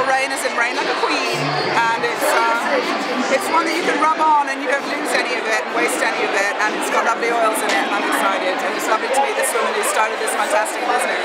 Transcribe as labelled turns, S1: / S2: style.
S1: rain as in rain like a queen, and it's one that you can rub on and you don't lose any of it and waste any of it, and it's got lovely oils in it, and I'm excited, and it's lovely to meet this woman who started this fantastic business.